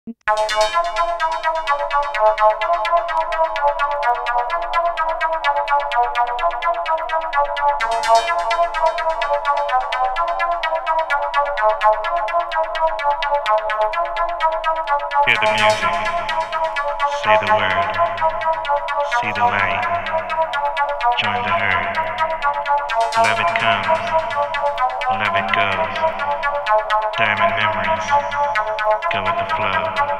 Hear the music, say the word, see the light, join the herd. Love it comes, love it goes. Diamond memories, go with the flow.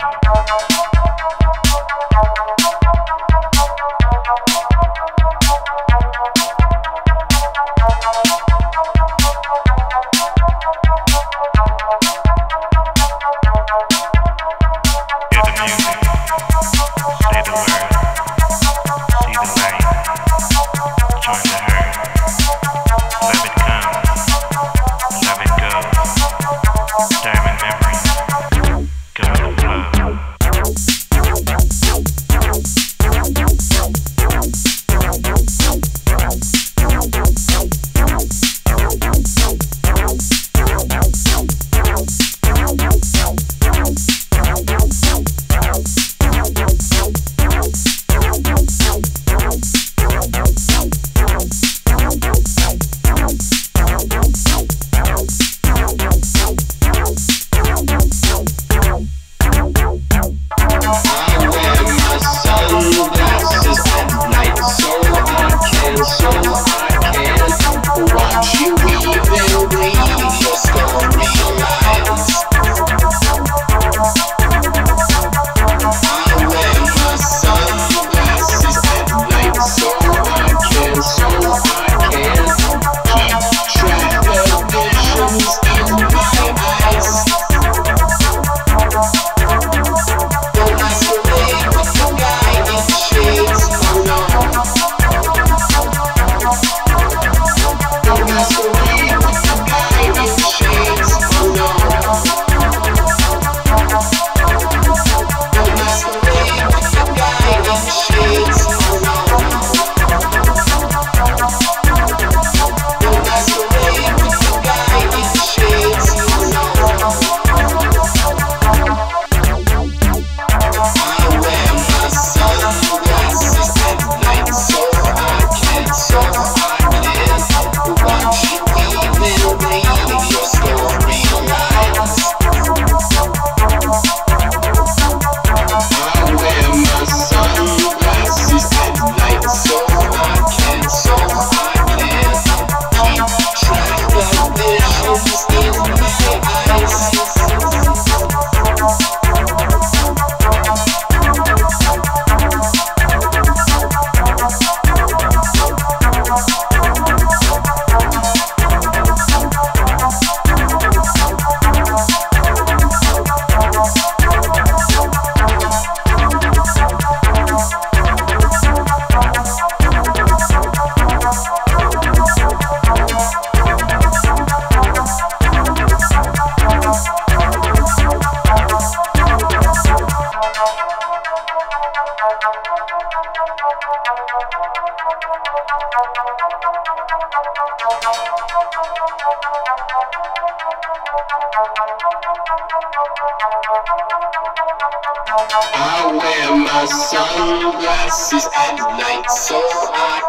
I wear my sunglasses at night so I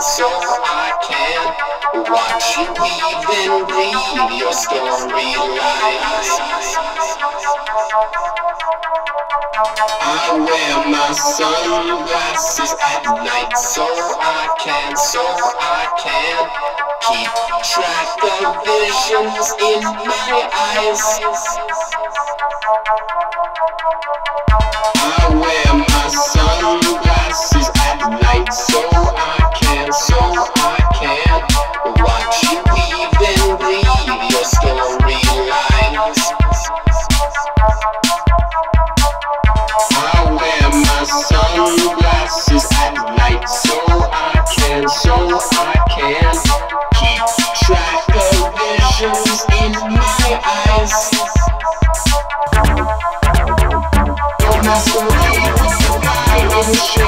can watch you weave and read your storylines. I wear my sunglasses at night so I can keep track of visions in my eyes. I wear my sunglasses at night so I can watch you weave and read your storylines. I wear my sunglasses at night so I can keep track of visions in my eyes. Masquerade with the guy in the